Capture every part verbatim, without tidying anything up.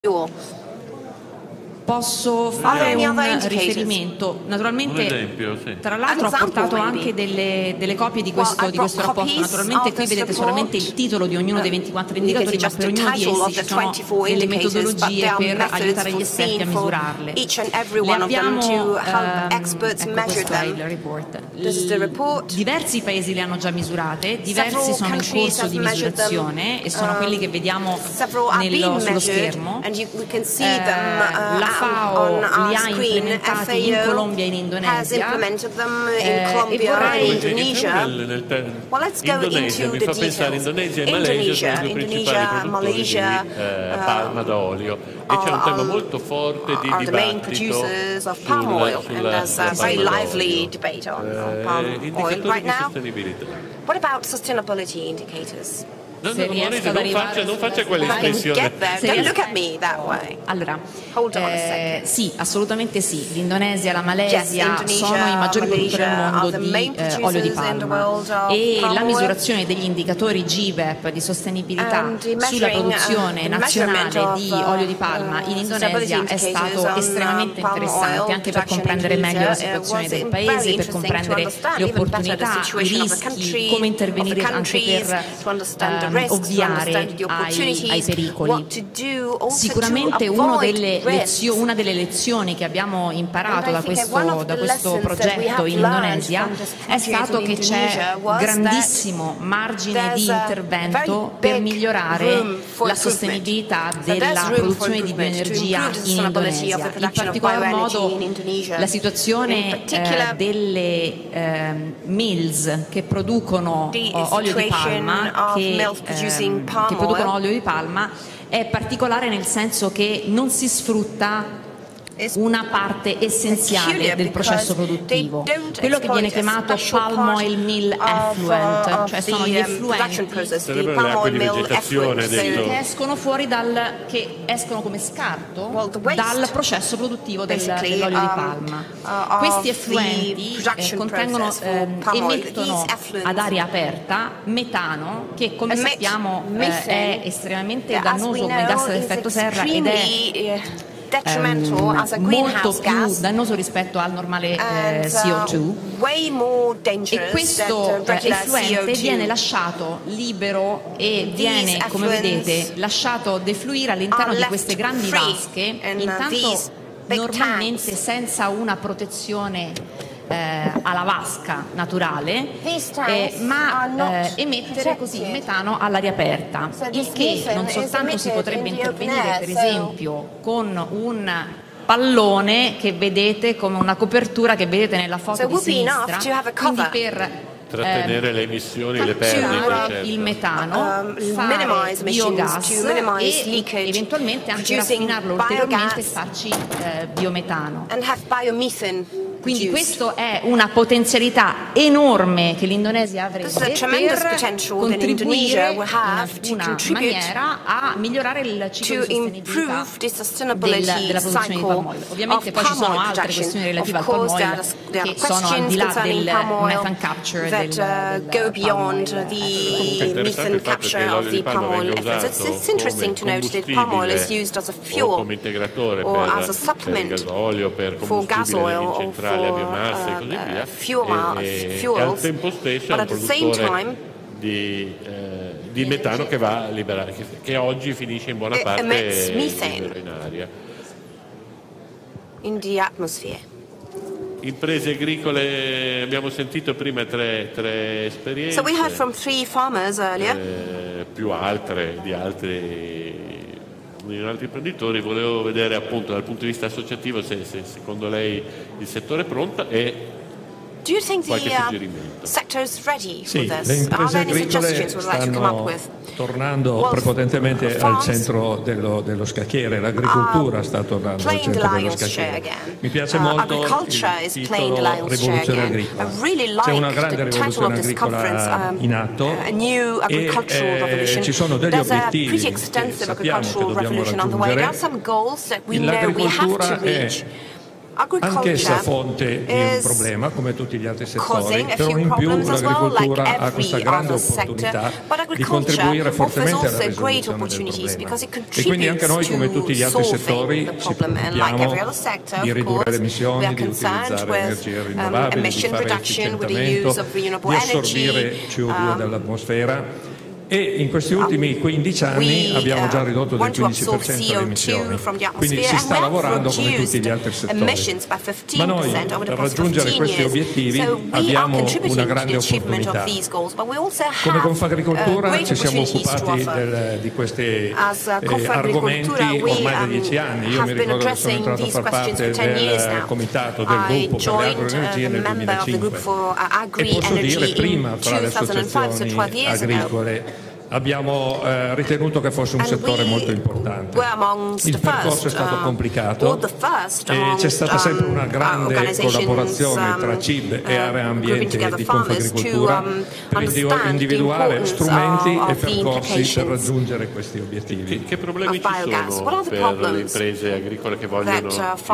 Posso fare un riferimento, naturalmente, un esempio, sì. Tra l'altro ho portato anche delle, delle copie di questo, di questo rapporto, naturalmente qui vedete solamente il titolo di ognuno dei ventiquattro indicatori, ma per ognuno di essi ci sono delle metodologie per aiutare gli esperti a misurarle. Le abbiamo, ehm, ecco questo è il report. I, diversi paesi le hanno già misurate, diversi sono in corso di misurazione e sono quelli che vediamo nello, sullo schermo. Eh, la FAO li ha implementati in Colombia e in Indonesia, eh, e vorrei... Indonesia, Indonesia mi fa pensare Indonesia e Malesia sono i due principali produttori di eh, palma d'olio e c'è un tema molto forte di dibattito sul, sulla, sulla palma d'olio. Eh, indicatori di sostenibilità. What about sustainability indicators? No, no, Morese, non faccia, non faccia quell'espressione. Don't look at me that way. Allora, eh, sì, assolutamente sì. L'Indonesia e la Malesia yes, sono i maggiori produttori al mondo di eh, olio di palma e la misurazione degli indicatori G B E P di sostenibilità sulla produzione nazionale di olio di palma in Indonesia è stato estremamente interessante anche per comprendere meglio la situazione del paese, per comprendere le opportunità, i rischi, come intervenire anche per eh, ovviare ai, ai pericoli. Sicuramente uno delle lezio, una delle lezioni che abbiamo imparato da questo, da questo progetto in Indonesia è stato che c'è grandissimo margine di intervento per migliorare la sostenibilità della produzione di bioenergia in Indonesia. In particolar modo la situazione eh, delle eh, mills che producono oh, olio di palma, che Ehm, che producono olio di palma è particolare nel senso che non si sfrutta una parte essenziale del processo produttivo, quello che viene chiamato palm oil mill effluent, cioè sono gli effluenti che escono fuori dal, che escono come scarto dal processo produttivo del, dell'olio di palma. Questi effluenti eh, contengono, eh, emettono ad aria aperta metano che, come sappiamo, eh, è estremamente dannoso come gas ad effetto serra ed è Um, molto più dannoso rispetto al normale eh, C O due, e questo eh, effluente viene lasciato libero e viene, come vedete, lasciato defluire all'interno di queste grandi vasche, intanto normalmente senza una protezione Eh, alla vasca naturale, eh, ma eh, emettere così il metano all'aria aperta, il che non soltanto si potrebbe intervenire per esempio con un pallone che vedete come una copertura che vedete nella foto di sinistra, quindi per trattenere eh, le emissioni, le perdite, certo. il metano, um, fare biogas e eventualmente anche raffinarlo ulteriormente e farci eh, biometano. Quindi questa è una potenzialità enorme che l'Indonesia avrebbe per contribuire in una maniera a migliorare il ciclo di sostenibilità del, della produzione di palm oil. Ovviamente poi ci sono altre questioni relative al palm oil che sono al di là del methane capture, del, del go beyond the methane capture of the palm oil efforts. It's, it's interesting to note that palm oil is used as a fuel or as a supplement for gas oil or for a biomassa e così via, fuel, e, fuels, e al tempo stesso è un produttore di, eh, di metano che va a liberare, che, che oggi finisce in buona parte in aria. In the atmosphere. Imprese agricole, abbiamo sentito prima tre, tre esperienze, so we heard from three farmers earlier. Eh, più altre di altri di altri imprenditori. Volevo vedere appunto dal punto di vista associativo se, se secondo lei il settore è pronto e Do you think qualche the, uh, suggerimento. sector is ready sì, for this? Le imprese agricole stanno tornando well, prepotentemente al centro dello, dello scacchiere, l'agricoltura uh, sta tornando al centro dello scacchiere. Mi piace uh, molto il titolo Rivoluzione agricola. Really C'è una grande rivoluzione agricola in atto e eh, ci sono degli obiettivi che sappiamo che dobbiamo raggiungere. L'agricoltura è anch'essa fonte di un problema come tutti gli altri settori, però in più l'agricoltura well, like ha questa grande opportunità di contribuire fortemente alla risoluzione del problema. E quindi anche noi, come tutti gli altri settori, ci preoccupiamo di ridurre le emissioni, di utilizzare energie rinnovabili, di fare efficientamento, di assorbire C O due dall'atmosfera. E in questi ultimi quindici anni abbiamo già ridotto del quindici per cento le emissioni, quindi si sta lavorando come tutti gli altri settori. Ma noi per raggiungere questi obiettivi abbiamo una grande opportunità. Come Confagricoltura ci siamo occupati del, di questi eh, argomenti ormai da dieci anni. Io mi ricordo che sono entrato a far parte del comitato del gruppo per le agroenergie nel duemilacinque e posso dire prima fra le associazioni agricole abbiamo eh, ritenuto che fosse un settore molto importante. Il percorso è stato complicato e c'è stata sempre una grande collaborazione tra C I B e Area Ambiente di Confagricoltura per individuare strumenti e percorsi per raggiungere questi obiettivi. Che problemi ci sono per le imprese agricole che vogliono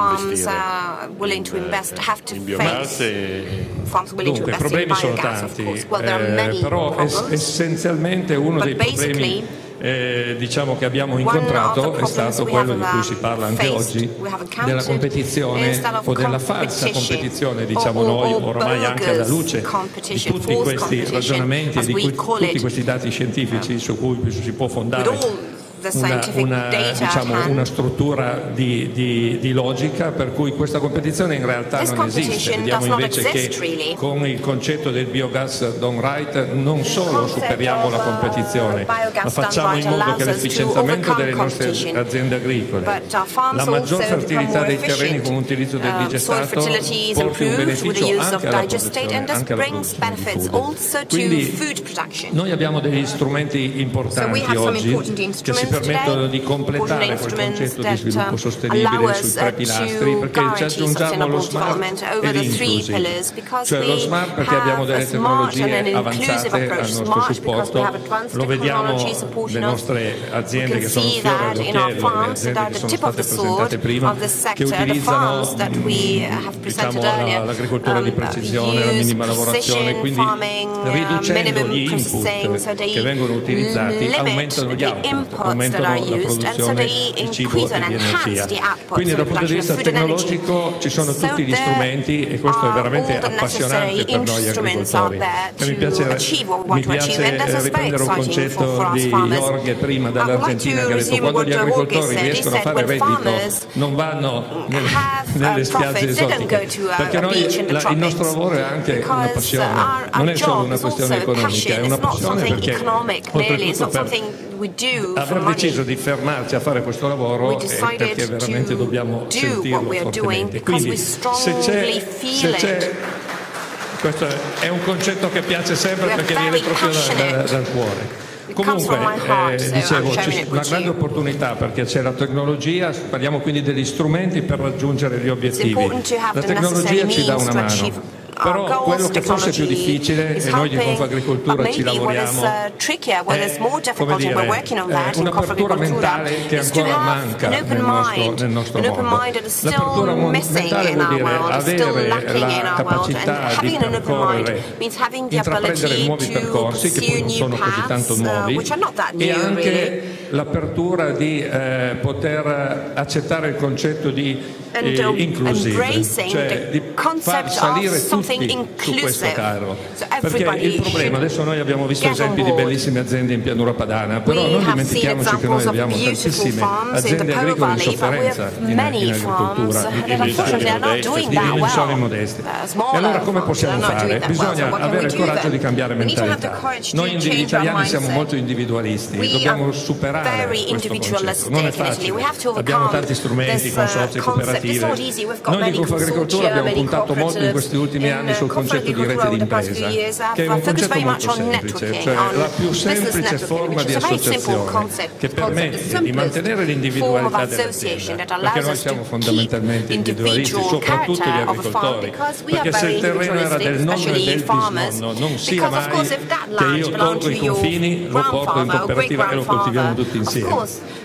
investire in biomasse? Dunque, i problemi sono tanti, eh, però es- essenzialmente uno dei problemi eh, diciamo che abbiamo incontrato è stato quello di cui si parla anche oggi, della competizione o della falsa competizione, diciamo noi, ormai anche alla luce di tutti questi ragionamenti e di cui, tutti questi dati scientifici su cui si può fondare Una, una, diciamo, una struttura di, di, di logica per cui questa competizione in realtà non esiste. Vediamo invece che con il concetto del biogas done right non solo superiamo la competizione, ma facciamo in modo che l'efficientamento delle nostre aziende agricole, la maggior fertilità dei terreni con l'utilizzo del digestato porti un beneficio anche alla produzione, anche alla produzione di food. Quindi noi abbiamo degli strumenti importanti oggi che si permettono di completare quel concetto di sviluppo sostenibile sui tre pilastri, perché ci aggiungiamo lo smart e l'inclusive, cioè lo smart perché abbiamo delle tecnologie avanzate al nostro supporto, lo vediamo nelle nostre aziende che sono il fiore all'occhiello, le aziende che sono state presentate prima, che utilizzano diciamo, l'agricoltura di precisione, la minima lavorazione, quindi riducendo gli input che vengono utilizzati aumentano gli output, aumentano la produzione di cibo e di energia. Quindi dal punto di vista tecnologico ci sono tutti gli strumenti e questo è veramente appassionante per noi agricoltori. E mi piace, mi piace riprendere un concetto di Jorge prima dall'Argentina che ha detto quando gli agricoltori riescono a fare reddito non vanno nelle, nelle spiagge esotiche, perché noi la, il nostro lavoro è anche una passione, non è solo una questione economica, è una passione perché oltretutto per aver deciso di fermarci a fare questo lavoro è perché veramente dobbiamo sentirlo fortemente. Quindi se c'è, se c'è questo è un concetto che piace sempre perché viene proprio da, da, dal cuore. Comunque, eh, dicevo, c'è una grande opportunità perché c'è la tecnologia, parliamo quindi degli strumenti per raggiungere gli obiettivi. La tecnologia ci dà una mano. Però quello che forse è più difficile, e noi di Confagricoltura ci lavoriamo, è come dire, è un'apertura mentale che ancora manca nel nostro, nel nostro mondo. L'apertura mentale vuol dire avere la capacità di percorrere, intraprendere nuovi percorsi che poi non sono così tanto nuovi, e anche l'apertura di eh, poter accettare il concetto di eh, inclusive, cioè di far salire tutti su questo carro, perché il problema, adesso noi abbiamo visto esempi di bellissime aziende in pianura padana, però non dimentichiamoci che noi abbiamo tantissime aziende agricole in sofferenza in, in agricoltura di dimensioni modeste. E allora come possiamo fare? Bisogna avere il coraggio di cambiare mentalità. Noi italiani siamo molto individualisti, dobbiamo superare questo concetto, non è facile, abbiamo tanti strumenti, consorzi, cooperative. Noi di Confagricoltura abbiamo puntato molto in questi ultimi anni sul concetto di rete d'impresa, che è un concetto molto semplice, cioè la più semplice forma di associazione che permette di mantenere l'individualità dell'azienda, perché noi siamo fondamentalmente individualisti, soprattutto gli agricoltori, perché se il terreno era del nonno e del bisnonno, non sia mai che io tolgo i confini, lo porto in cooperativa e lo coltiviamo tutti insieme.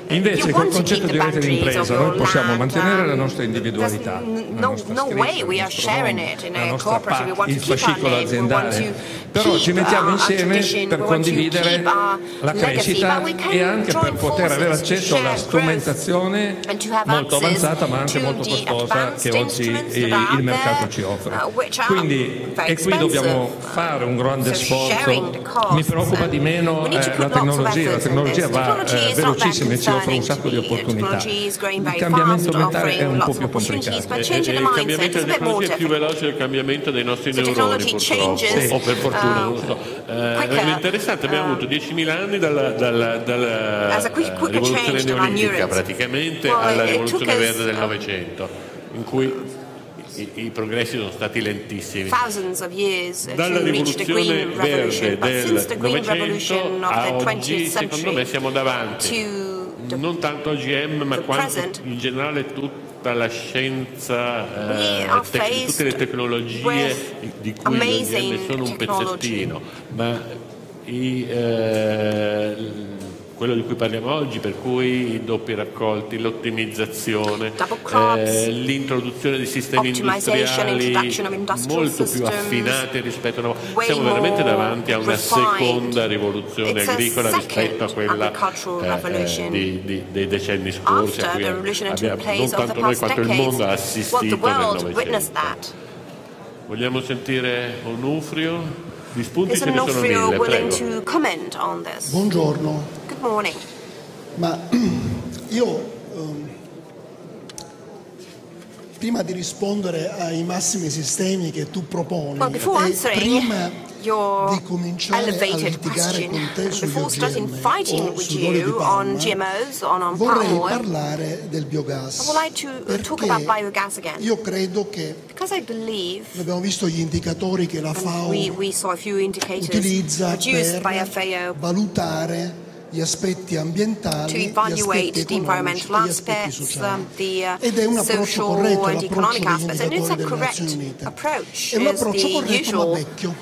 Invece col concetto di rete d'impresa noi possiamo mantenere la nostra individualità, la nostra scritta, la nostra P A C, il fascicolo aziendale, però ci mettiamo insieme per condividere la crescita e anche per poter avere accesso alla strumentazione molto avanzata ma anche molto costosa che oggi il mercato ci offre. Quindi e qui dobbiamo fare un grande sforzo. Mi preoccupa di meno eh, la tecnologia, la tecnologia va eh, velocissima e ci offre un sacco di opportunità. Il cambiamento mentale è un po' più complicato. E, e, il cambiamento della tecnologia è più veloce del cambiamento dei nostri neuroni, purtroppo, sì. o per fortuna, non lo so. Eh, è interessante, abbiamo avuto diecimila anni dalla, dalla, dalla uh, rivoluzione neolitica praticamente alla rivoluzione verde del Novecento, in cui I, i progressi sono stati lentissimi. Dalla rivoluzione verde del Novecento a oggi, secondo me, siamo davanti non tanto a G M, ma quanto in generale tutta la scienza, eh, tec- tutte le tecnologie di cui le aziende sono un pezzettino, ma i, eh, quello di cui parliamo oggi, per cui i doppi raccolti, l'ottimizzazione, eh, l'introduzione di sistemi industriali molto più affinati rispetto a noi. Siamo veramente davanti a una seconda rivoluzione agricola rispetto a quella eh, di, di, dei decenni scorsi, a cui abbiamo, non tanto noi quanto il mondo ha assistito nel Novecento. Vogliamo sentire Onufrio? Gli spunti ce ne sono mille, prego. Buongiorno. Morning. Ma io um, prima di rispondere ai massimi sistemi che tu proponi well, e prima di cominciare a litigare con te sugli O G M o sui oli di palma, G M Os, on vorrei palm oil, parlare del biogas, like perché io credo che abbiamo visto gli indicatori che la FAO we, we utilizza per valutare gli aspetti ambientali, gli aspetti economici, gli aspetti sociali. Ed è un approccio corretto, l'approccio degli indicatori delle Nazioni Unite. È un approccio corretto ma vecchio.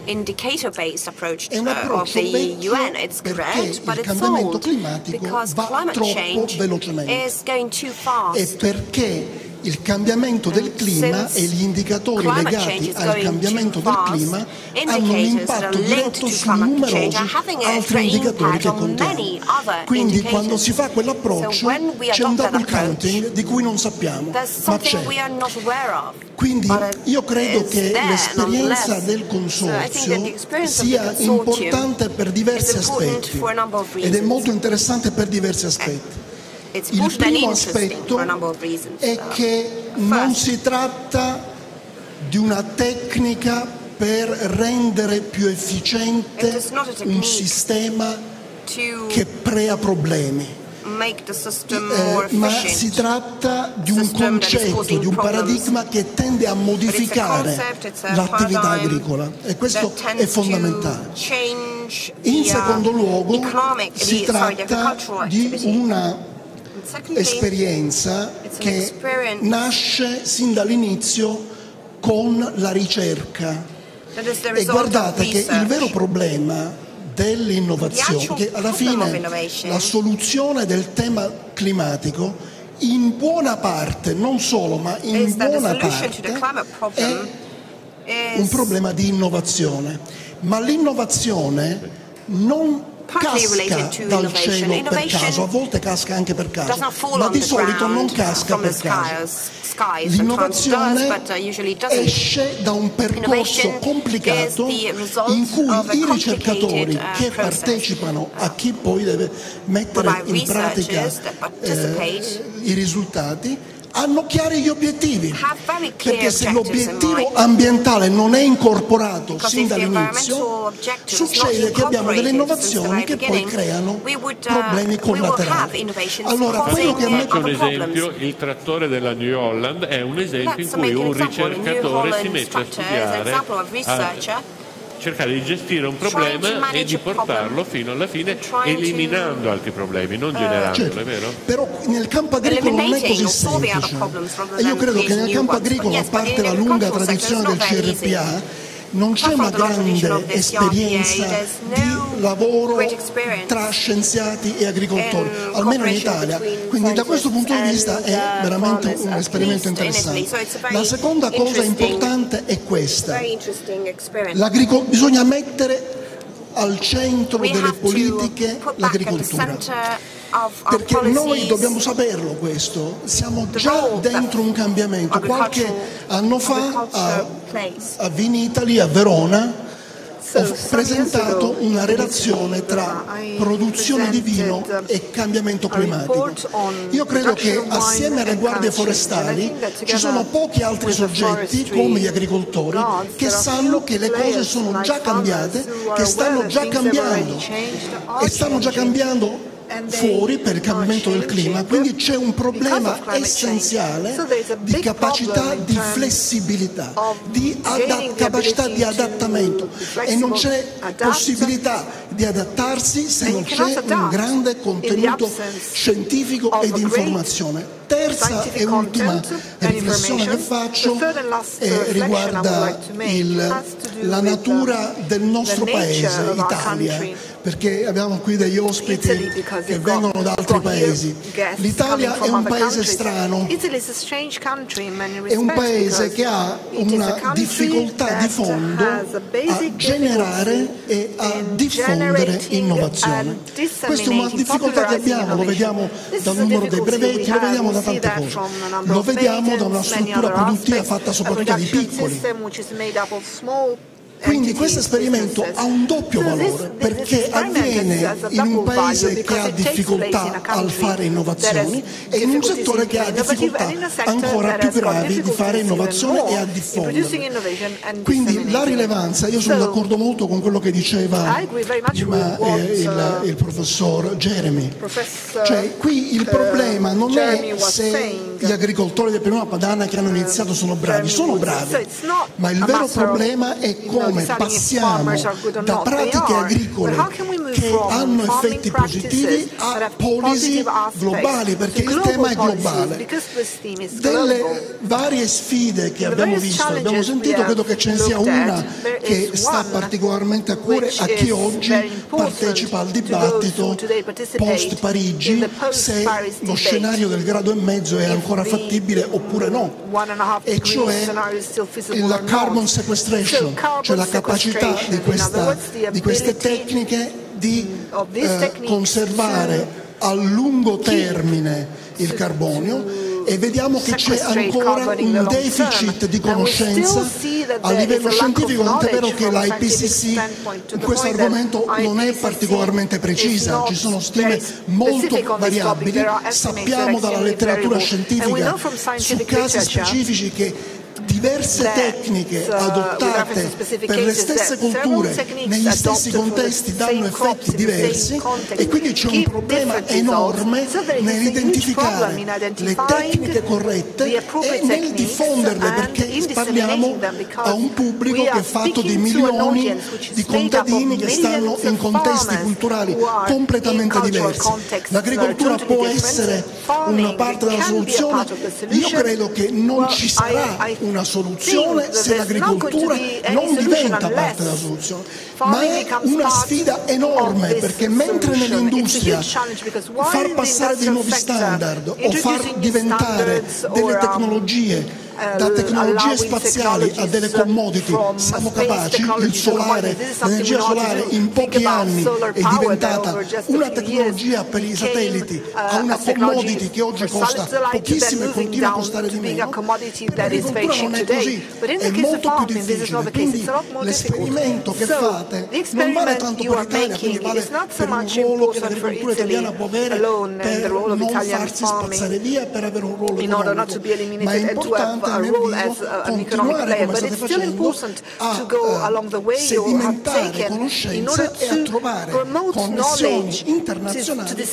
È un approccio vecchio perché il cambiamento climatico va troppo velocemente e perché il cambiamento del clima e gli indicatori legati al cambiamento del clima hanno un impatto diretto su numerosi altri indicatori che contiamo. Quindi quando si fa quell'approccio c'è un double counting di cui non sappiamo, ma c'è. Quindi io credo che l'esperienza del consorzio sia importante per diversi aspetti ed è molto interessante per diversi aspetti. Il primo aspetto è che non si tratta di una tecnica per rendere più efficiente un sistema che crea problemi, eh, ma si tratta di un concetto, di un paradigma che tende a modificare l'attività agricola e questo è fondamentale. In secondo luogo si tratta di una esperienza che nasce sin dall'inizio con la ricerca e guardate che il vero problema dell'innovazione, che alla fine la soluzione del tema climatico in buona parte, non solo ma in buona parte è un problema di innovazione, ma l'innovazione non casca dal cielo per caso, a volte casca anche per caso, ma di solito non casca per caso. L'innovazione esce da un percorso complicato in cui i ricercatori che partecipano a chi poi deve mettere in pratica eh, i risultati hanno chiari gli obiettivi, perché se l'obiettivo ambientale non è incorporato sin dall'inizio succede che abbiamo delle innovazioni che poi creano problemi collaterali. Allora, quello che a me... un esempio, il trattore della New Holland è un esempio in cui un ricercatore si mette a studiare, a cercare di gestire un problema e di portarlo fino alla fine, eliminando altri problemi, non generandoli, certo, è vero? Però nel campo agricolo non è così semplice. E io credo che nel campo agricolo, a parte la lunga tradizione del C R P A, non c'è una grande esperienza di lavoro tra scienziati e agricoltori, almeno in Italia. Quindi da questo punto di vista è veramente un esperimento interessante. La seconda cosa importante è questa. Bisogna mettere al centro delle politiche l'agricoltura, perché noi dobbiamo saperlo questo, siamo già dentro un cambiamento. Qualche anno fa a, a Vinitaly, a Verona, ho presentato una relazione tra produzione di vino e cambiamento climatico. Io credo che assieme alle guardie forestali ci sono pochi altri soggetti, come gli agricoltori, che sanno che le cose sono già cambiate, che stanno già cambiando e stanno già cambiando fuori per il cambiamento del clima, quindi c'è un problema essenziale di capacità di flessibilità, di capacità di adattamento, e non c'è possibilità di adattarsi se non c'è un grande contenuto scientifico e di informazione. Terza e ultima riflessione che faccio eh, riguarda il, la natura del nostro paese, Italia, perché abbiamo qui degli ospiti che vengono da altri paesi. L'Italia è un paese strano, è un paese che ha una difficoltà di fondo a generare e a diffondere innovazione. Questa è una difficoltà che abbiamo, lo vediamo dal numero dei brevetti, lo vediamo da tante cose, lo vediamo da una struttura produttiva fatta soprattutto di piccoli. Quindi questo esperimento ha un doppio valore, perché avviene in un paese che ha difficoltà al fare innovazioni e in un settore che ha difficoltà ancora più gravi di fare innovazione e a diffondere. Quindi la rilevanza, io sono d'accordo molto con quello che diceva prima eh, il, il professor Jeremy, cioè qui il problema non è se gli agricoltori del Pianura Padana che hanno iniziato sono bravi, sono bravi, ma il vero problema è come come passiamo da pratiche agricole che hanno effetti positivi a policy globali, perché il tema è globale. Delle varie sfide che abbiamo visto, abbiamo sentito, credo che ce ne sia una che sta particolarmente a cuore a chi oggi partecipa al dibattito post Parigi, se lo scenario del grado e mezzo è ancora fattibile oppure no, e cioè la carbon sequestration, cioè la capacità di, questa, di queste tecniche di eh, conservare a lungo termine il carbonio, e vediamo che c'è ancora un deficit di conoscenza a livello scientifico, tant'è vero che l'I P C C in questo argomento non è particolarmente precisa, ci sono stime molto variabili, sappiamo dalla letteratura scientifica su casi specifici che diverse tecniche adottate per le stesse culture negli stessi contesti danno effetti diversi, e quindi c'è un problema enorme nell'identificare le tecniche corrette e nel diffonderle, perché parliamo a un pubblico che è fatto di milioni di contadini che stanno in contesti culturali completamente diversi. L'agricoltura può essere una parte della soluzione, io credo che non ci sarà una soluzione se l'agricoltura non diventa parte della soluzione, ma è una sfida enorme, perché mentre nell'industria far passare dei nuovi standard o far diventare delle tecnologie da tecnologie spaziali a delle commodity siamo capaci, il solare, l'energia solare in pochi anni è diventata una tecnologia per i satelliti, a una commodity che oggi costa pochissimo e continua a costare di meno. L'agricoltura non è così, è molto più difficile, quindi l'esperimento che fate non vale tanto per l'Italia, quindi vale per un ruolo che l'agricoltura italiana può avere per non farsi spazzare via, per avere un ruolo economico, ma è importante nel vivo continuare come state facendo a uh, sedimentare conoscenza e a trovare connessioni internazionali per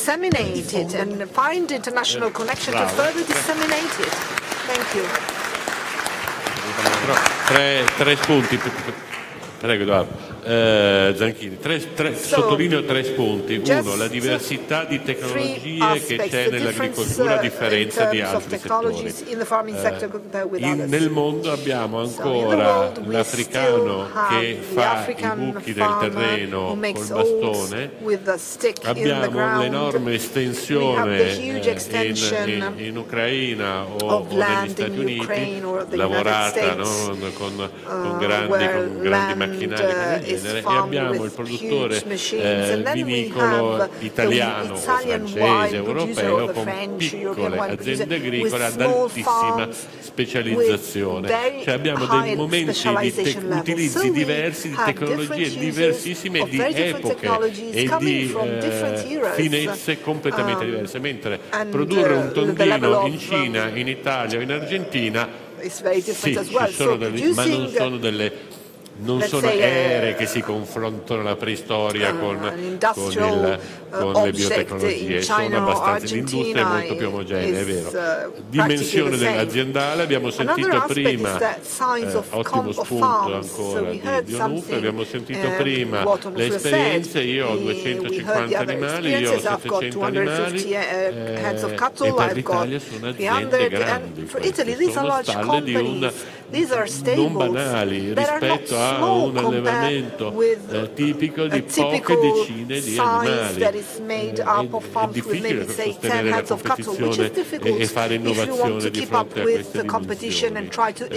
Tre, tre spunti. Prego, Edoardo. eh, Zanchini, tre, tre, so, sottolineo tre spunti. Uno, la diversità di tecnologie che c'è nell'agricoltura a differenza di altri settori. Eh, in, nel mondo abbiamo ancora l'africano che fa i buchi del terreno col bastone, abbiamo l'enorme estensione eh, in, in, in Ucraina o, o negli Stati Uniti, lavorata no, con, con grandi, con grandi macchinari del genere, e abbiamo il produttore eh, vinicolo italiano, francese, europeo, con piccole aziende agricole ad altissima specializzazione. Cioè abbiamo dei momenti di te- utilizzi diversi, di tecnologie diversissime, di epoche e di eh, finezze completamente diverse, mentre produrre un tondino in Cina, in Italia o in Argentina sì, ci sono delle, ma non sono delle non sono ere che si confrontano la preistoria con, con, il, con le biotecnologie, sono abbastanza, l'industria è molto più omogenea, è vero. Dimensione dell'aziendale, abbiamo sentito prima, eh, ottimo spunto ancora di, di Onufre, abbiamo sentito prima le esperienze, io ho duecentocinquanta animali, io ho settecento animali eh, e per l'Italia sono aziende grandi, queste, sono stalle di un non banali rispetto a un allevamento eh, tipico di poche decine di animali. Eh, è, è difficile sostenere la competizione e, e fare innovazione di fronte a queste dimensioni.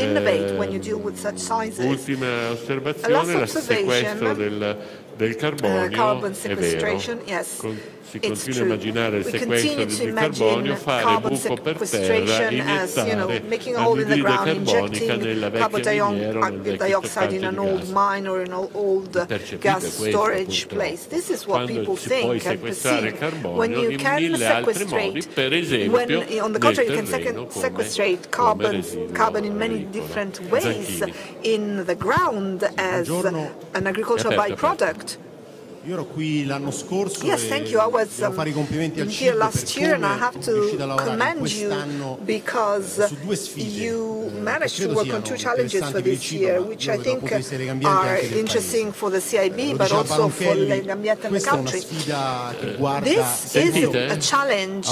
Eh, ultima osservazione, il sequestro del, del carbonio, è vero. Con, si continua a immaginare il sequestro del carbonio, fare buco per terra, iniettare anidride carbonica nella vecchia miniera o nel vecchio stoccaggio di gas. Percepite questo, quando si può sequestrare il carbonio in mille altri modi, per esempio nel terreno come, come residuo agricolo. In the ground as an agricultural byproduct. Io ero qui l'anno scorso yes, thank you. I was um, fare i complimenti al here last year, and I have to commend you because you managed to work on two challenges for this year, which I think are interesting for the C I B, but also for Legambiente and the country. This is a challenge.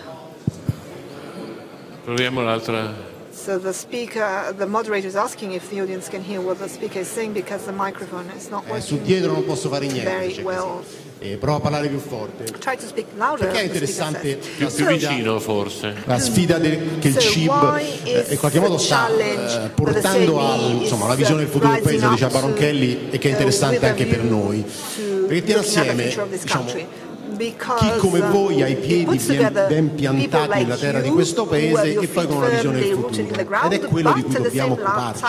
Proviamo l'altra. So the speaker, the moderator is asking if the audience can hear what the speaker is saying because the microphone is not working. Eh, su dietro non posso fare niente. Very well. Eh, prova a parlare più forte. Try to speak louder. Perché è interessante più, più vicino forse. La sfida del, che il C I B eh, in qualche modo sta eh, portando al, insomma, alla visione del futuro del paese, diceva Baronchelli, e che è interessante anche per noi. Perché tiene assieme, diciamo, chi come voi ha i piedi ben, ben piantati nella terra di questo paese e poi con una visione del futuro, ed è quello di cui dobbiamo occuparci.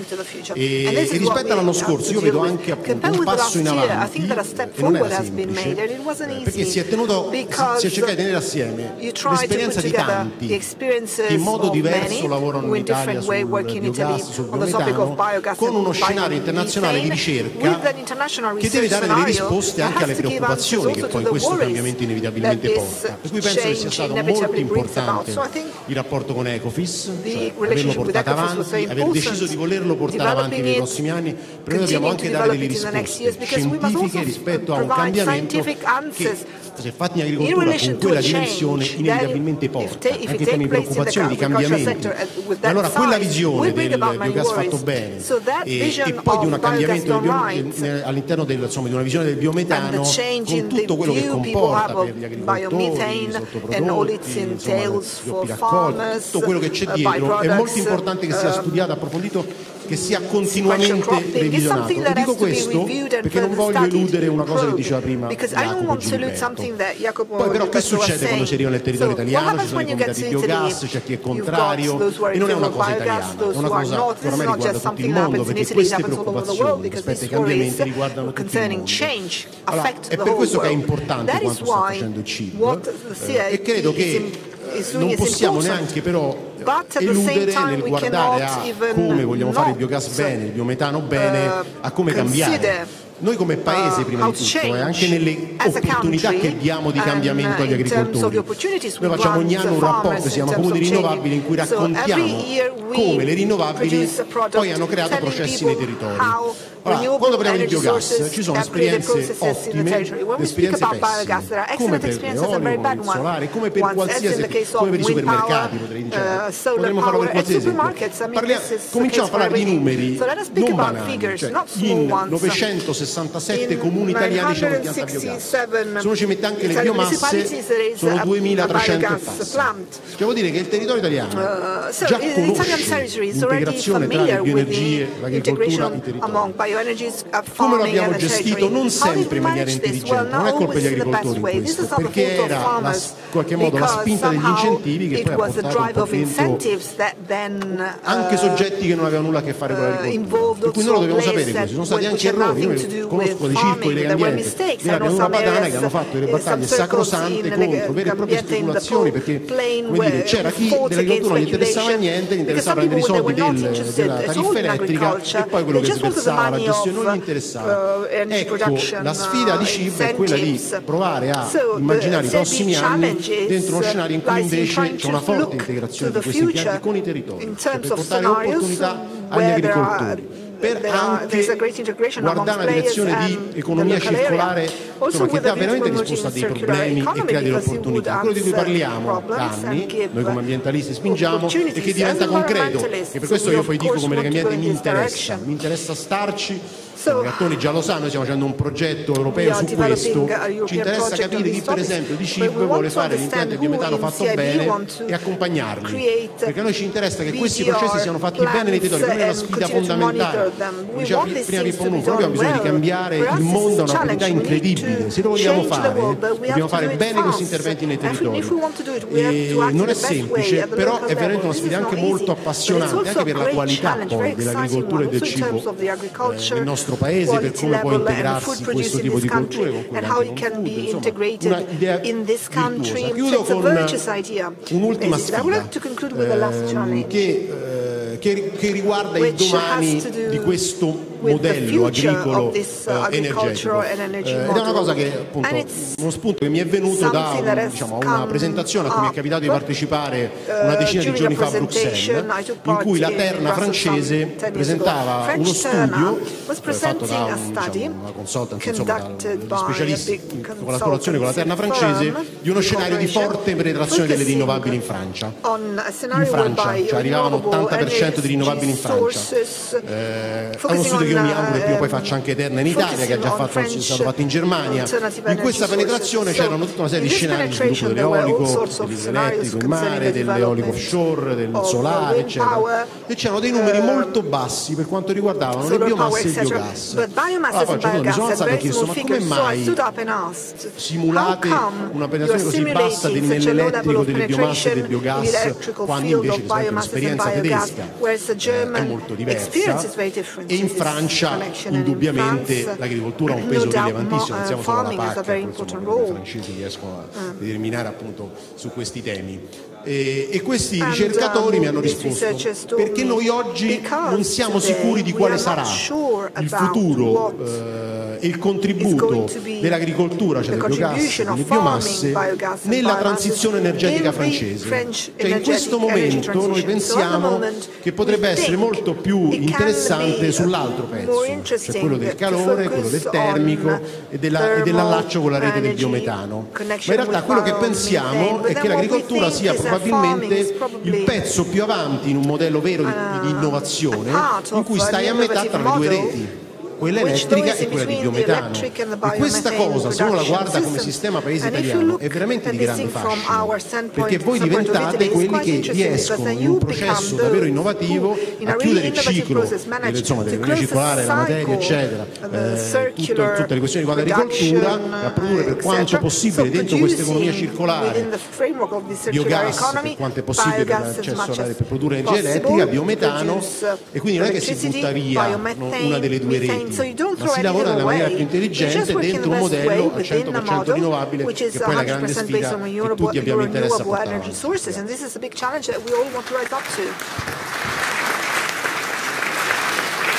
E, e rispetto all'anno scorso io vedo anche appunto un passo in avanti, e non era semplice, perché si è tenuto, si è cercato di tenere assieme l'esperienza di tanti che in modo diverso lavorano in Italia sul biogas, sul biometano, con uno scenario internazionale di ricerca che deve dare delle risposte anche alle preoccupazioni che poi questo cambiamento inevitabilmente porta. Per cui penso che sia stato molto importante il rapporto con Ecofis, cioè averlo portato avanti, aver deciso di volerlo portare avanti nei prossimi anni, però noi dobbiamo anche dare delle risposte scientifiche rispetto a un cambiamento che, se fatti in agricoltura con quella dimensione, inevitabilmente porta anche con le preoccupazioni di cambiamenti. E allora quella visione del biogas fatto bene e, e poi di un cambiamento bio, all'interno del, insomma, di una visione del biometano con tutto quello che comporta per gli agricoltori, i sottoprodotti, insomma, gli oppi raccolti, tutto quello che c'è dietro è molto importante che sia studiato, approfondito, che sia continuamente revisionato. E dico questo perché non voglio eludere una cosa che diceva prima Jacopo Gilberto. Poi però che succede quando si arriva nel territorio italiano? Ci sono i comitati di biogas, c'è chi è contrario, e non è una cosa italiana, è una cosa che ormai riguarda tutto il mondo, perché queste preoccupazioni rispetto ai cambiamenti riguardano tutto il mondo. Allora, è per questo che è importante quanto sta facendo il C I B, eh, e credo che non possiamo neanche però eludere nel guardare a come vogliamo fare il biogas bene, il biometano bene, a come cambiare. Noi come Paese prima di tutto e anche nelle opportunità che diamo di cambiamento agli agricoltori, noi facciamo ogni anno un rapporto che si chiama Comuni Rinnovabili, in cui raccontiamo come le rinnovabili poi hanno creato processi nei territori. Allora, quando parliamo di biogas ci sono esperienze ottime ed esperienze pessime, come per l'eolio, come il solare, come per qualsiasi, come per i supermercati, potrei dire. Potremmo farlo per qualsiasi Parliamo, cominciamo a parlare di numeri non banali, cioè in novecentosessantasette comuni italiani c'è un'impianta biogas. Se uno ci mette anche le biomasse sono duemilatrecento e passa. Cioè vuol dire che il territorio italiano già conosce l'integrazione tra le bioenergie, l'agricoltura, i territori. Come lo abbiamo gestito? Non sempre in maniera intelligente, non è colpa degli agricoltori questo, perché era la, in qualche modo la spinta degli incentivi che poi ha portato un po' dentro anche soggetti che non avevano nulla a che fare con l'agricoltura. Per cui noi lo dobbiamo sapere questo, sono stati anche errori, io conosco dei circoli Legambiente, che abbiamo una padana che hanno fatto delle battaglie sacrosante contro vere e proprie speculazioni, perché come dire, c'era chi dell'agricoltura non gli interessava niente, gli interessava prendere i soldi del, della tariffa elettrica e poi quello che sversava la gestione non gli interessava. Ecco, la sfida di C I B è quella di provare a immaginare i prossimi anni dentro uno scenario in cui invece c'è una forte integrazione di questi impianti con i territori, cioè per portare opportunità agli agricoltori, per anche guardare una direzione di economia circolare, insomma, che dà veramente risposta a dei problemi e crea delle opportunità. Quello di cui parliamo da anni, noi come ambientalisti spingiamo, e che diventa concreto, e per questo io poi dico come Legambiente mi interessa, mi interessa starci. I reattori già lo sanno, stiamo facendo un progetto europeo su questo, ci interessa capire chi per esempio di C I B vuole fare l'impianto di biometano fatto bene e accompagnarli, perché a noi ci interessa che questi processi siano fatti bene nei territori, quella è una sfida fondamentale. Diceva prima Pippo Nucco, noi abbiamo bisogno di cambiare il mondo a una velocità incredibile, se lo vogliamo fare dobbiamo fare bene questi interventi nei territori, e non è semplice, però è veramente una sfida anche molto appassionante, anche per la qualità poi dell'agricoltura e del cibo eh, nel nostro paese, per come può integrarsi questo tipo di culture con quella anche con food, insomma un'idea virtuosa. Chiudo con un'ultima sfida eh, che, eh, che, che riguarda il domani di questo modello agricolo eh, energetico eh, ed è una cosa che appunto uno spunto che mi è venuto da un, diciamo, una presentazione a cui mi è capitato di partecipare una decina di giorni fa a Bruxelles, in cui la Terna francese presentava uno studio eh, fatto da un, diciamo, una consultancy, insomma, da specialisti in collaborazione con la Terna francese, di uno scenario di forte penetrazione delle rinnovabili in Francia. In Francia, cioè arrivavano ottanta per cento di rinnovabili in Francia. Eh, è uno studio che io mi auguro che prima o poi faccia anche Terna in Italia, che ha già fatto, è stato fatto in Germania. In questa penetrazione c'erano tutta una serie di scenari di sviluppo dell'eolico, dell'elettrico in mare, dell'eolico offshore, del solare, eccetera. E c'erano dei numeri molto bassi per quanto riguardavano le biomasse e il biogas. Allora poi mi sono alzato e ho chiesto, ma come mai simulate una penetrazione così bassa nell'elettrico, delle biomasse e del biogas, quando invece l'esperienza tedesca eh, è molto diversa, e in Francia indubbiamente l'agricoltura ha un peso rilevantissimo, non siamo solo la P A C, insomma, i francesi riescono a determinare appunto su questi temi. E, e questi ricercatori mi hanno risposto perché noi oggi non siamo sicuri di quale sarà il futuro eh, e il contributo dell'agricoltura, cioè del biogas e delle biomasse, nella transizione energetica francese. Cioè in questo momento noi pensiamo che potrebbe essere molto più interessante sull'altro pezzo, cioè quello del calore, quello del termico e, della, e dell'allaccio con la rete del biometano. Ma in realtà quello che pensiamo è che l'agricoltura sia probabilmente il pezzo più avanti in un modello vero di, di innovazione, in cui stai a metà tra le due reti, quella elettrica e quella di biometano. E questa cosa, se uno la guarda come sistema paese italiano, è veramente di grande fascino, perché voi diventate quelli che riescono in un processo davvero innovativo a chiudere il ciclo insomma, dell'economia circolare, della materia, eccetera, eh, tutto, tutte le questioni riguardo all'agricoltura, a produrre per quanto possibile dentro questa economia circolare biogas per quanto è possibile per l'accesso per produrre energia elettrica, biometano, e quindi non è che si butta via una delle due reti, ma si lavora nella maniera più intelligente dentro un modello al cento per cento rinnovabile, che poi è la grande sfida che tutti abbiamo interesse a portare avanti.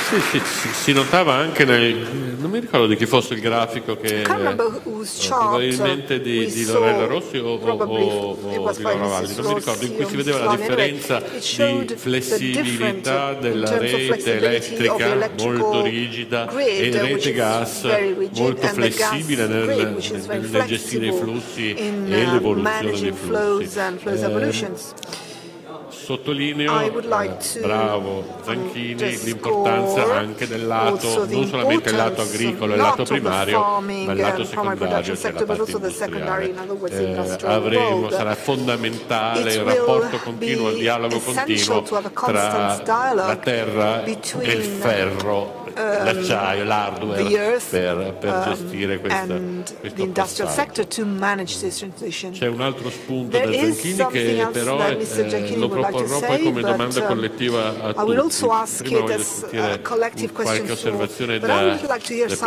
Sì, sì, sì, si notava anche nel, non mi ricordo di chi fosse il grafico che probabilmente di, di Lorella Rossi o, o, o, o di Laura Valli, non mi ricordo, in cui si vedeva la differenza di flessibilità della rete elettrica molto rigida e rete gas molto flessibile nel, nel, nel gestire i flussi e l'evoluzione dei flussi. Eh, Sottolineo, eh, bravo Zanchini, l'importanza anche del lato, non solamente il lato agricolo e il lato primario, ma il lato secondario, cioè la parte industriale. Eh, avremo, sarà fondamentale il rapporto continuo, il dialogo continuo tra la terra e il ferro, l'acciaio, l'hardware per, per gestire questa, questo passaggio. C'è un altro spunto da Zanchini che però è, eh, lo proporrò poi come domanda collettiva a tutti. Prima voglio sentire qualche osservazione da, da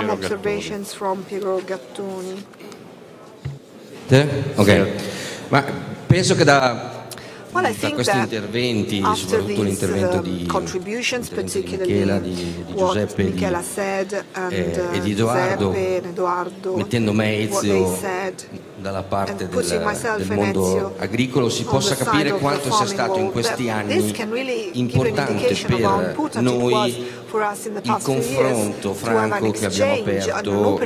Piero Gattoni. Ok, ma penso che da Well, da questi interventi, soprattutto l'intervento di, di Michela, di, di Giuseppe di, said, and, eh, e di Edoardo, Edoardo mettendo Maezio dalla parte del, del mondo agricolo, si possa capire quanto sia stato in questi anni importante per noi il confronto franco che abbiamo aperto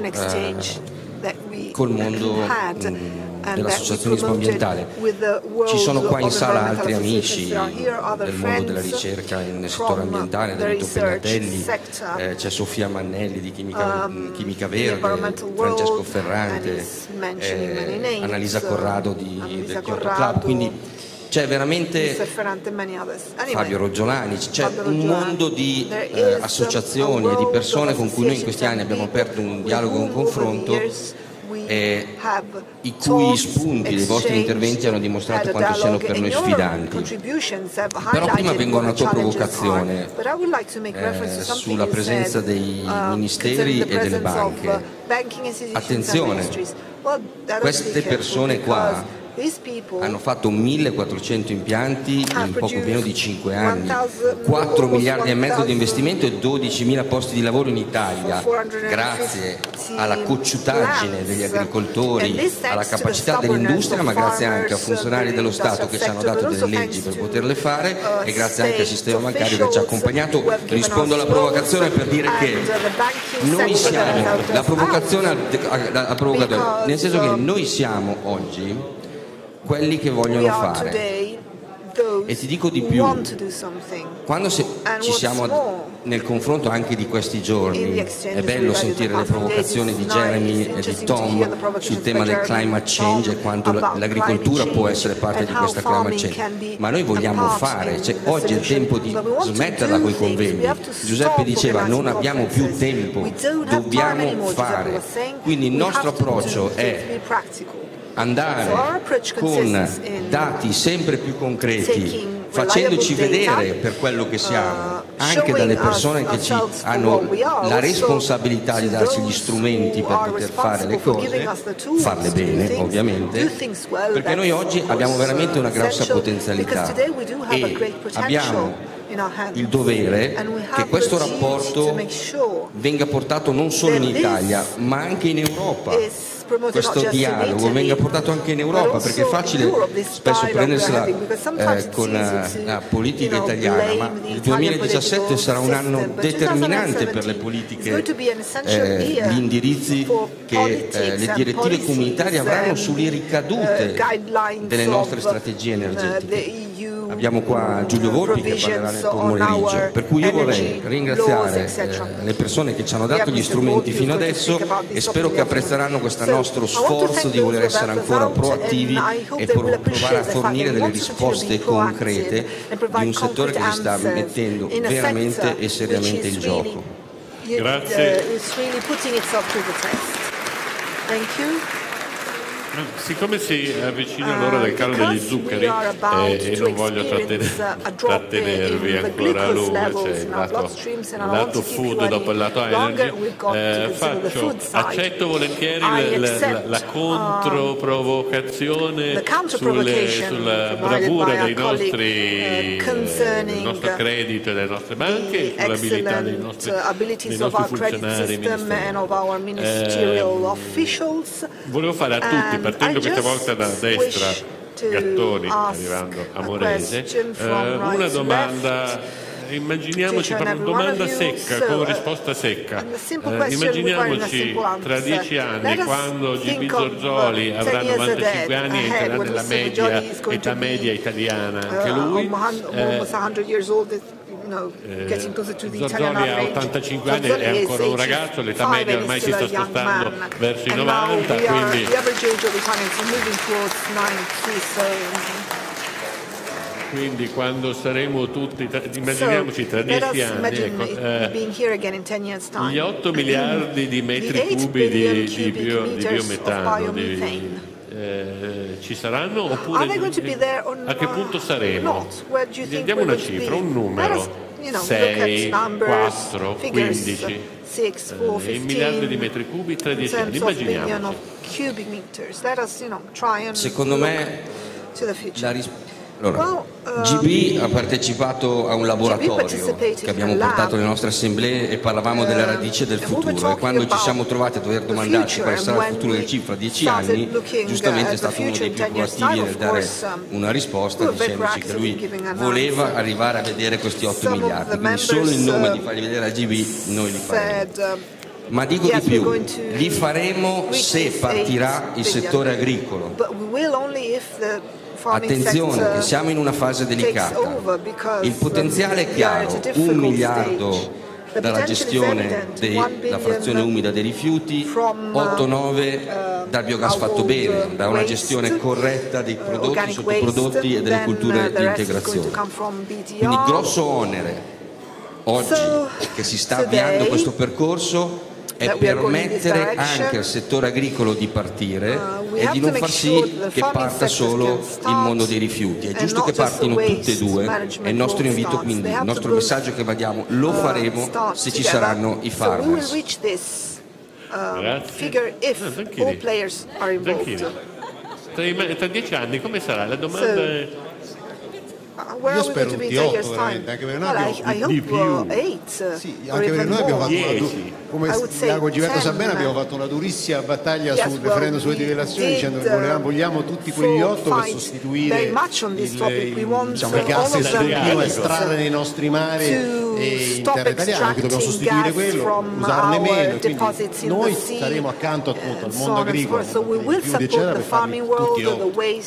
eh, col mondo dell'associazionismo ambientale. Ci sono qua in sala altri amici del mondo della ricerca nel settore ambientale, David Pegnatelli, eh, c'è Sofia Mannelli di Chimica, Chimica Verde, Francesco Ferrante, eh, Annalisa Corrado di, del Kyoto Club, quindi c'è veramente Fabio Roggiolani, c'è un mondo di eh, associazioni e di persone con cui noi in questi anni abbiamo aperto un dialogo e un confronto, Eh, i cui spunti dei vostri interventi hanno dimostrato quanto siano per noi sfidanti. Però prima vengo a una tua provocazione eh, sulla presenza dei ministeri e delle banche. Attenzione, queste persone qua hanno fatto millequattrocento impianti in poco meno di cinque anni, quattro miliardi e mezzo di investimento e dodicimila posti di lavoro in Italia, grazie alla cocciutaggine degli agricoltori, alla capacità dell'industria, ma grazie anche a funzionari dello Stato che ci hanno dato delle leggi per poterle fare e grazie anche al sistema bancario che ci ha accompagnato. Rispondo alla provocazione per dire che noi siamo, la provocazione al provocatore, nel senso che noi siamo oggi quelli che vogliono fare, e ti dico di più, quando se, ci siamo nel confronto anche di questi giorni, è bello sentire le provocazioni di Jeremy e di Tom sul tema del climate change e quanto l'agricoltura può essere parte di questa climate change, ma noi vogliamo fare, cioè, oggi è il tempo di smetterla con i convegni. Giuseppe diceva non abbiamo più tempo, dobbiamo fare, quindi il nostro approccio è andare con dati sempre più concreti, facendoci vedere per quello che siamo, anche dalle persone che ci hanno la responsabilità di darci gli strumenti per poter fare le cose, farle bene ovviamente, perché noi oggi abbiamo veramente una grossa potenzialità e abbiamo il dovere che questo rapporto venga portato non solo in Italia ma anche in Europa, questo dialogo venga portato anche in Europa, perché è facile spesso prendersela eh, con la, la politica italiana, ma il duemiladiciassette sarà un anno determinante per le politiche, eh, gli indirizzi che eh, le direttive comunitarie avranno sulle ricadute delle nostre strategie energetiche. Abbiamo qua Giulio Volpi che parlerà nel pomeriggio, per cui io vorrei ringraziare eh, le persone che ci hanno dato gli strumenti fino adesso e spero che apprezzeranno questo nostro sforzo di voler essere ancora proattivi e provare a fornire delle risposte concrete di un settore che si sta mettendo veramente e seriamente in gioco. Grazie. Siccome si avvicina l'ora del calo degli zuccheri eh, e non voglio trattenere, trattenervi ancora a lungo, c'è il lato, il lato food dopo il lato energy, eh, faccio, accetto volentieri la, la, la controprovocazione sulle, sulla bravura dei nostri, del nostro credito e delle nostre banche, sull'abilità dei nostri, dei nostri funzionari ministeriali. Eh, volevo fare a tutti, partendo questa volta da destra, Gattoni, arrivando a Morese, eh, una domanda. Immaginiamoci per una domanda secca, con risposta secca. Eh, immaginiamoci tra dieci anni, quando G B Zorzoli avrà novantacinque anni e entrerà nella media, età media italiana anche lui. Eh, Eh, Zorzoli ha ottantacinque anni, è ancora un ragazzo, l'età media ormai si sta spostando verso i novanta, quindi quindi quando saremo tutti, immaginiamoci tra dieci anni, ecco, eh, gli otto miliardi di metri cubi di, di, bio, di biometano, di, Eh, ci saranno oppure a che punto saremo? Diamo una cifra, un numero, sei, quattro, quindici, eh, in miliardi di metri cubi tra dieci anni, immaginiamoci. Secondo me la risposta. Allora, G B ha partecipato a un laboratorio che abbiamo portato alle nostre assemblee e parlavamo delle radici del futuro, e quando ci siamo trovati a dover domandarci quale sarà il futuro del C I F fra dieci anni, giustamente è stato uno dei più proattivi nel dare una risposta, dicendoci che lui voleva arrivare a vedere questi otto miliardi, quindi solo in nome di farli vedere a G B noi li faremo. Ma dico di più, li faremo se partirà il settore agricolo. Attenzione, che siamo in una fase delicata. Il potenziale è chiaro, un miliardo dalla gestione della frazione umida dei rifiuti, otto nove dal biogas fatto bene, da una gestione corretta dei prodotti, sottoprodotti e delle culture di integrazione. Quindi grosso onere oggi che si sta avviando questo percorso è permettere anche al settore agricolo di partire e di non far sì che parta solo il mondo dei rifiuti. È giusto che partino tutte e due, è il nostro invito, quindi il nostro messaggio che mandiamo: lo faremo se ci saranno i farmers. Grazie. Tra dieci anni come sarà? La domanda è... Io spero tutti otto, veramente, anche perché noi abbiamo di più. Sì, anche perché noi abbiamo fatto una, come Iago Giberto sa bene, abbiamo fatto una durissima battaglia sul referendum sulle trivellazioni, dicendo che volevamo, vogliamo tutti quegli otto per sostituire il, diciamo, il gas che continua a estrarre nei nostri mari e in terra italiana, che dobbiamo sostituire quello, usarne meno, quindi noi saremo accanto appunto al mondo agricolo, eccetera, per farli tutti otto.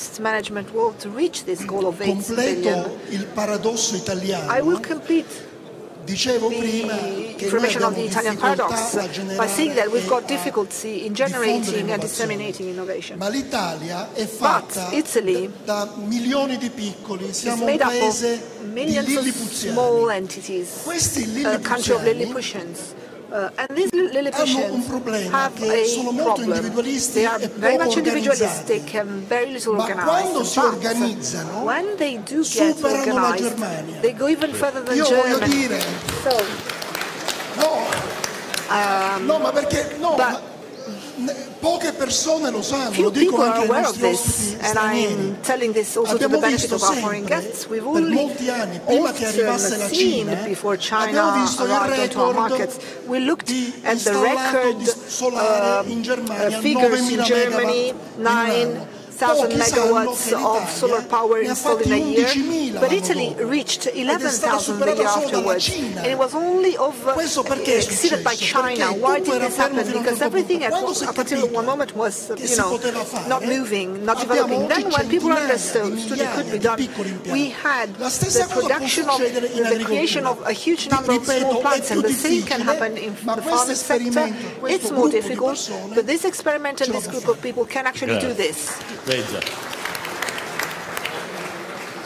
Completo il paradosso italiano. Dicevo prima che noi abbiamo difficoltà a generare difficolty in generating and disseminating innovation. Ma l'Italia è fatta Italy da milioni di piccoli, siamo un paese di lillipuziani. Questi lillipuziani Uh, and these Lilliputians have a problem. They are very much individualistic and very little organized. But when they do get organized, they go even further than Germany. So, no, um, no, ma perché no? But, poche persone lo sanno, Few lo dico people anche are aware ai of nostri this, ospiti and I'm telling this also to the benefit of our foreign guests. We've only often seen before China arrived onto our markets. We looked at the record uh, figures in Germany, nine thousand megawatts of solar power installed in a year, but Italy reached eleven thousand the year afterwards, and it was only over, exceeded by China. Why did this happen? Because everything at, up until one moment was, you know, not moving, not developing. Then when people understood it could be done, we had the production of, the creation of a huge number of small plants, and the same can happen in the farming sector. It's more difficult, but this experiment and this group of people can actually do this. Leggia.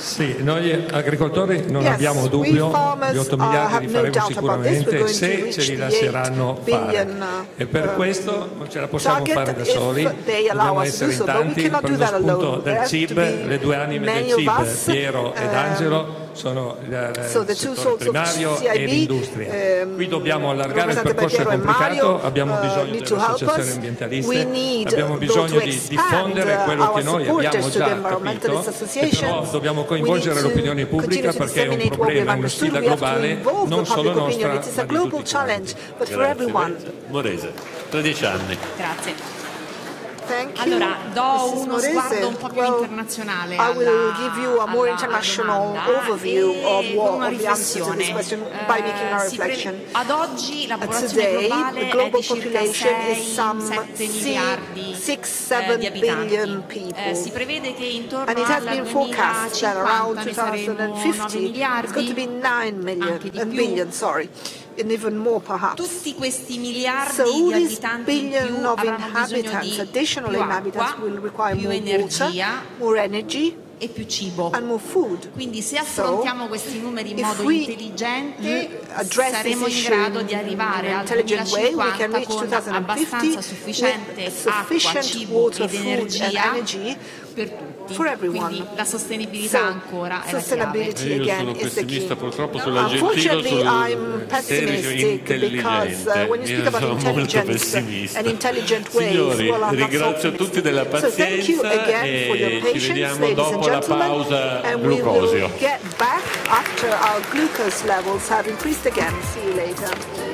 Sì, noi agricoltori non yes, abbiamo dubbio, gli otto miliardi li faremo no sicuramente se ce li lasceranno fare e per questo non ce la possiamo fare da soli, dobbiamo essere in tanti, prendo spunto dal C I B, le due anime del C I B, Piero ed Angelo, sono il so settore primario e l'industria. Qui dobbiamo allargare il percorso, è complicato, abbiamo bisogno delle associazioni ambientaliste, abbiamo bisogno di diffondere quello che noi abbiamo già capito, e però dobbiamo coinvolgere l'opinione pubblica perché è un problema, una sfida globale, non solo nostra, ma di tutti quanti. Morese, tredici anni. Grazie. Allora, do uno sguardo un po' più internazionale I will give you a more international overview of what the answer to this question by making a reflection. Ad oggi la popolazione globale è di circa sei sette miliardi di abitanti. Eh, si prevede che intorno al duemilacinquanta ne saremo nove miliardi, anche di più. And even more perhaps. Tutti questi miliardi so di this abitanti in billion più of avranno bisogno inhabitants, di additional più inhabitants acqua, will require più more energia, water, more energy, e più cibo. And more food. Quindi se affrontiamo so, questi numeri in modo intelligente saremo in grado di arrivare al duemilacinquanta way, con abbastanza sufficiente acqua, cibo water, ed energia per tutti. Quindi la sostenibilità so, ancora è la chiave. Io sono pessimista purtroppo sull'aggettivo, sull'intelligente. Io sono molto pessimista. Signori, ringrazio tutti della pazienza e ci vediamo dopo la pausa glucosio. Get back after our glucose levels have increased again. See you later.